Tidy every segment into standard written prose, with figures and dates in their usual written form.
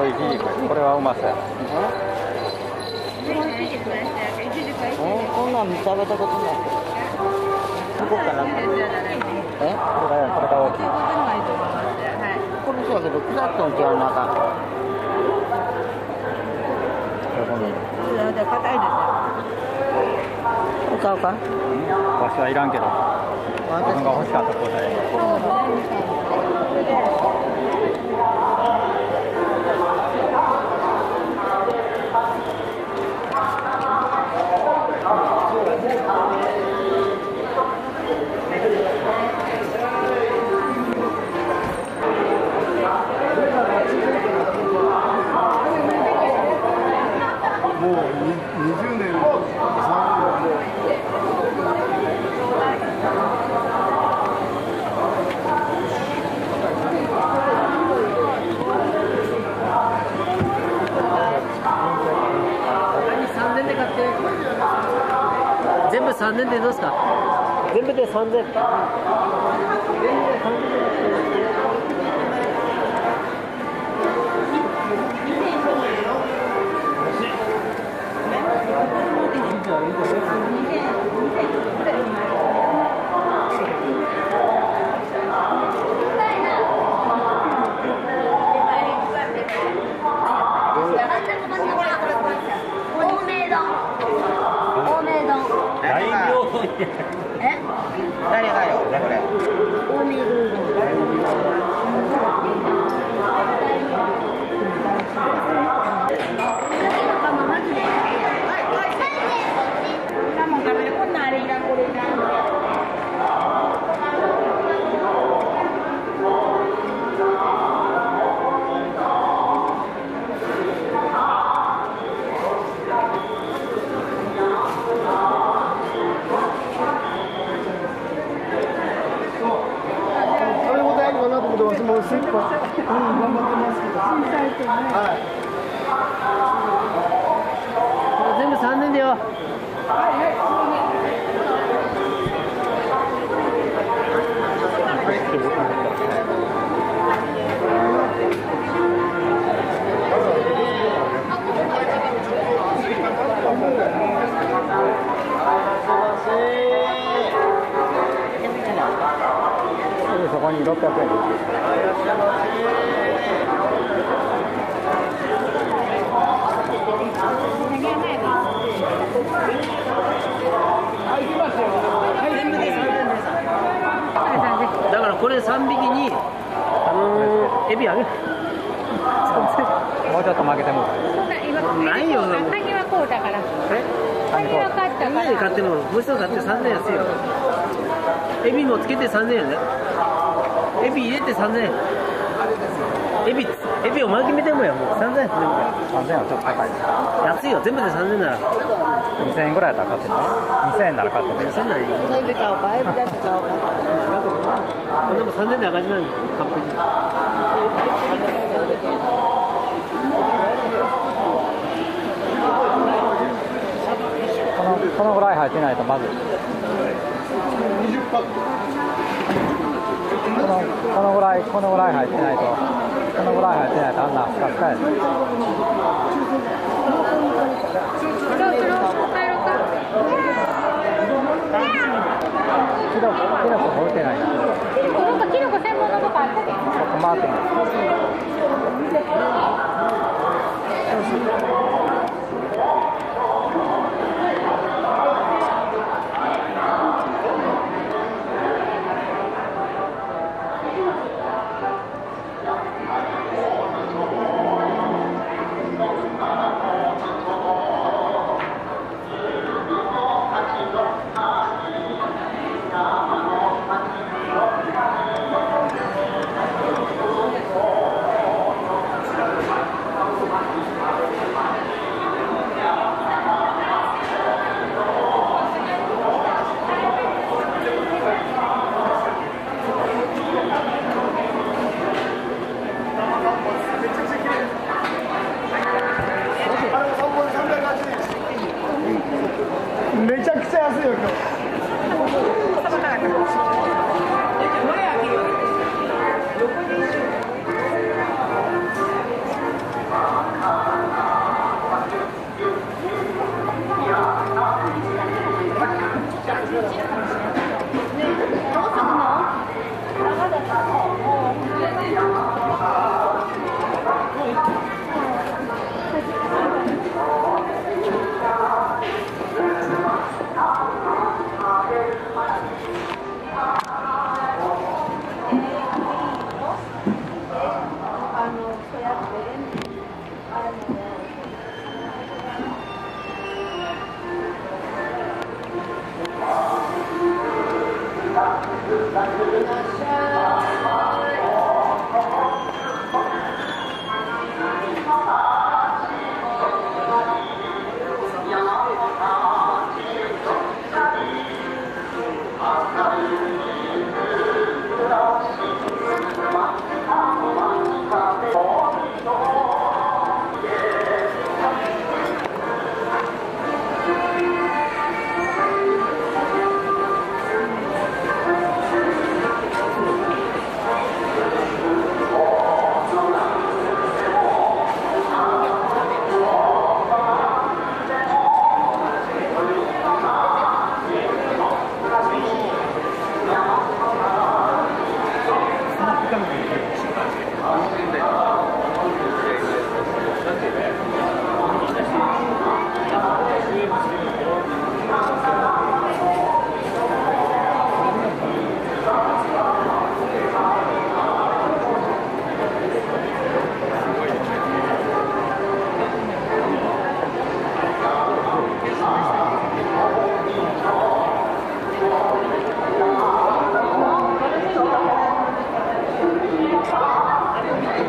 イチジク。これはうまそうや。 こんなん食べたことない。ここかな。これが大きい。これそうやけど腐っとんちゃうなか。硬いですよ。買うか？わしはいらんけど。自分が欲しかった答え。 もう20年。 全部3000でどうですか？全部で3000。 誰がよ、これ。 全部3000でよ。 そこに600円。 だからこれ3匹にエビあげる。 もうちょっと負けてもないよ。 カニはこうだから。カニは買ったから。 家で買ってももう一つ買って3000円安いよ。エビもつけて3000円ね。エビ入れて3000円。エビを巻きめてもやもう3000円。 3000円はちょっと高い。 安いよ。全部で3000円なら。 2000円ぐらいやったら買ってね。2000円なら買ってね。 2000円ならいい。 エビ買おうか、エビだって買おうか。 でも3000円で赤字なんで完璧。 このぐらい入ってないとまずい。このぐらい入ってないと、このぐらい入ってないとあんなスカスカやで。キノコ置いてないな。 キノコ専門のとこあったで。 ちょっと回ってみる。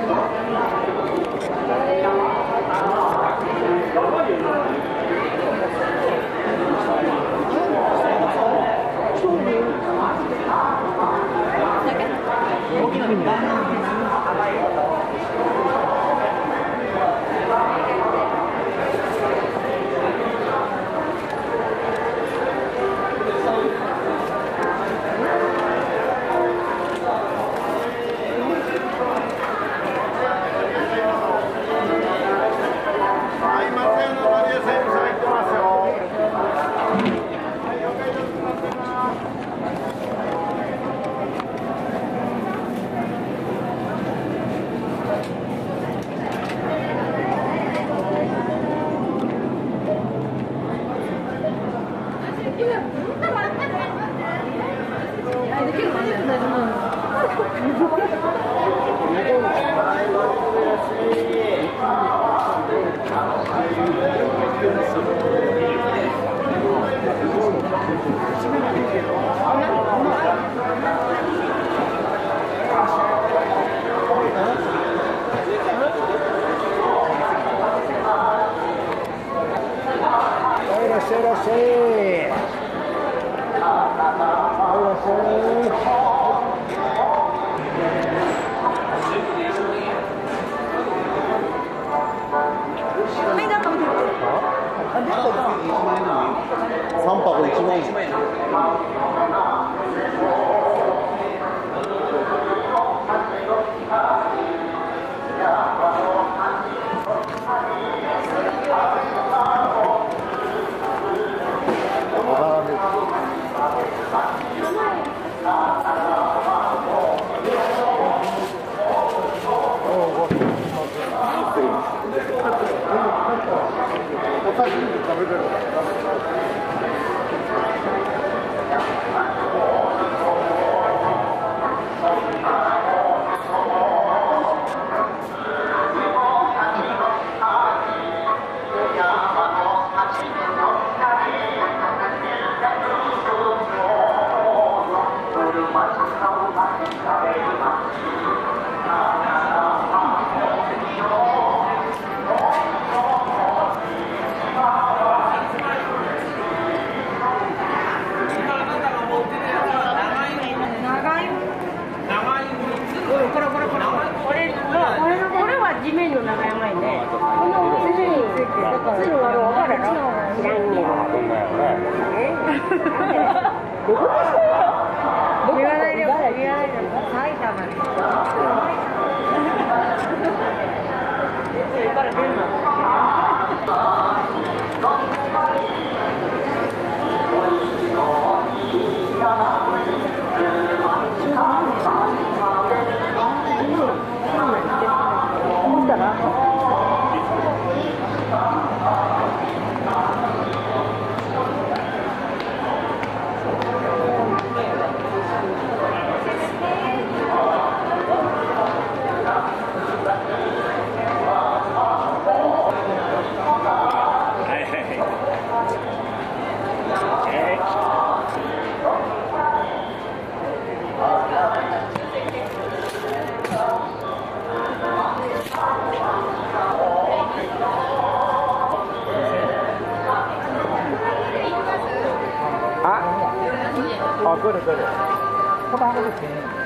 3箱1万円。 地面の長山いね。この地面についてだから。つのがわかるの？知らんねん。どんなやろね。どこでしょう？言わないでよ。言わないでよ。埼玉に。いつから出るの？ あ、来る来る。この箱ですね。